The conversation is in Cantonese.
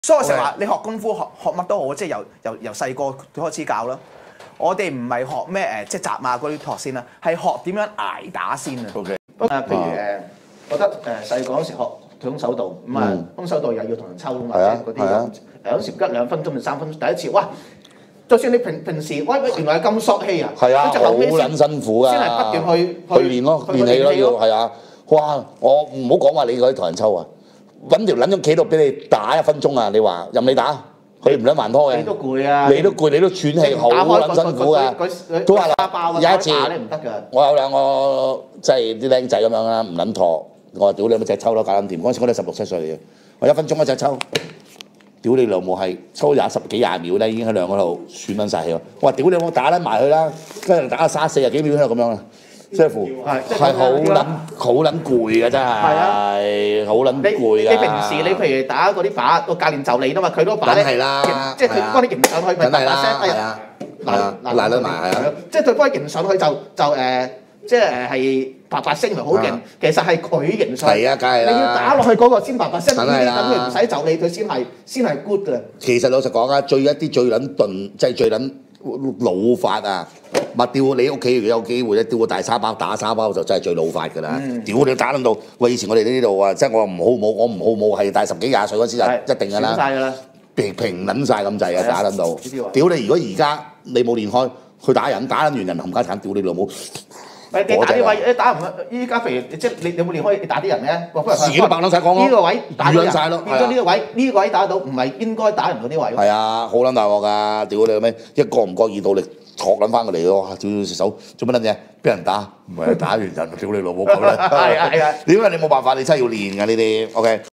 所以我成日話你學功夫學乜都好，即係由細個開始教啦。我哋唔係學咩即係習啊嗰啲學先啦，係學點樣捱打先啊。 OK。 譬如覺得細個嗰時學空手道，咁啊空手道又要同人抽啊嘛，即係嗰啲有時1-2分鐘定3分鐘，第一次哇！就算你平時，喂原來係咁索氣啊！ 係啊，好撚辛苦啊！ 先係不斷去練咯，練氣咯要係啊！哇！我唔好講話你嗰啲同人抽啊，揾條撚咗企度俾你打1分鐘啊！你話任你打，佢唔撚還拖嘅。你都攰啊！ 你都攰，你都喘氣，好撚辛苦啊！都話啦，有一次唔得㗎。 我有兩個即係啲僆仔咁樣啦，唔撚妥，我話屌你乜隻抽咯，搞撚掂。嗰陣時我哋16、17歲嚟嘅，我1分鐘一隻抽。屌你老母係抽10幾20秒咧，已經喺兩個度喘撚晒氣喎！我話屌你我打撚埋佢啦，跟住打40幾秒喺度咁樣啊，即係乎係好撚攰嘅真係，好撚攰㗎。 你平時你譬如打嗰啲靶，個教練就你啦嘛，佢嗰把咧，即係佢幫你迎上去咪嗱嗱聲，哎呀嗱得埋係啊，即係佢幫你迎上去就即係啪聲係好勁，其實係佢迎上去。係啊，梗係啦。你要打落去嗰個先啪聲，等佢唔使就你，佢先係 good 㗎。 其實老實講啊，一啲最撚鈍，即係最撚老法啊！咪吊你屋企如果有機會咧，吊個大沙包打沙包就真係最老法㗎啦！屌你打撚到，喂！以前我哋呢度啊，即係我唔好武，係大10幾20歲嗰時就一定㗎啦。曬㗎啦，平撚晒咁滯啊！打撚到，屌你！如果而家你冇練開，去打人，打撚完人冚家鏟，屌你老母！ 你打啲位，你打唔依家譬如即係你有冇練開？你打啲人咧， 自己都爆撚晒光咯。 呢個位打到人， 曬咯。 變咗呢個位打到，唔係應該打人嗰啲位。 係啊，好撚大鑊㗎！屌你咩？一個唔覺意到力，戳撚翻佢嚟咯！屌隻手做乜撚嘢？俾人打，唔係打完人，屌你老母咁啦！係啊！點解你冇辦法？你真係要練㗎呢啲？OK。